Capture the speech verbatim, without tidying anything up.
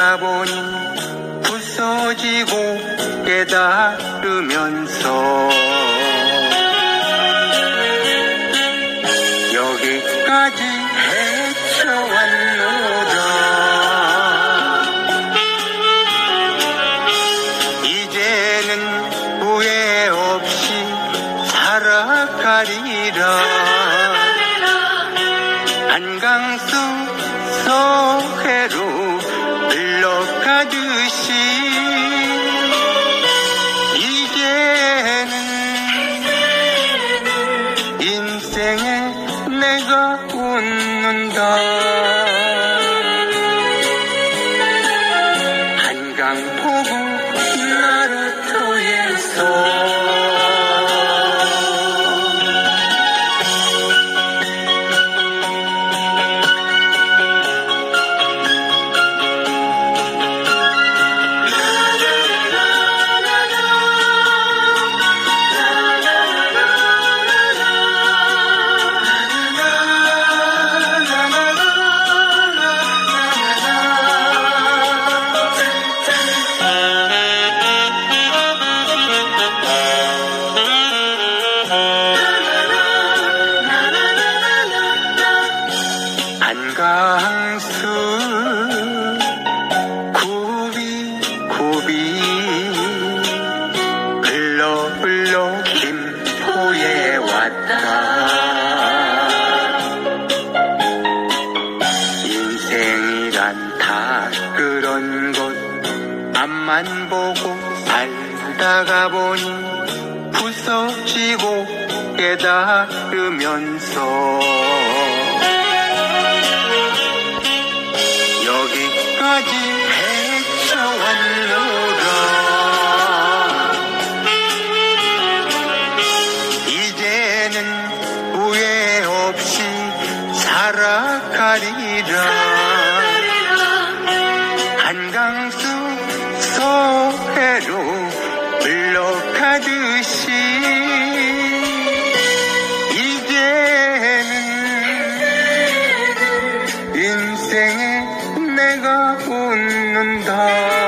살다가 보니 부서지고 깨달으면서 여기까지 헤쳐왔노라. 이제는 후회 없이 살아가리라. 한강수 서해로 흘러가듯이 이제는 인생에 내가 웃는다. 한강포구 나루터에서 한강수 굽이 굽이 흘러 흘러 김포에 왔다. 인생이란 다 그런 것 앞만 보고 살다가 보니 부서지고 깨달으면서 여기까지 헤쳐왔노라. 이제는 후회 없이 살아가리라. 한강수 서해로 흘러가듯이 이제는 인생에 내가 웃는다.